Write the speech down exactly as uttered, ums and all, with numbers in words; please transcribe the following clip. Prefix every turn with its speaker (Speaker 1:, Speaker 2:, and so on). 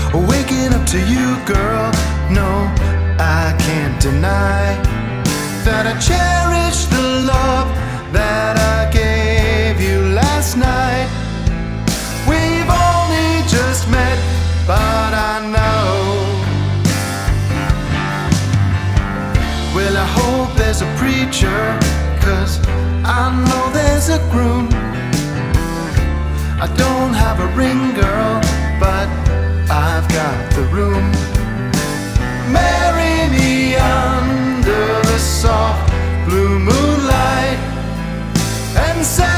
Speaker 1: waking up to you, girl. No, I can't deny that I cherish the love that I gave you last night. We've only just met, but I know. Well, I hope there's a preacher, 'cause I know there's a groom. I don't have a ring, girl, but I've got the room. Marry me under the soft blue moonlight and say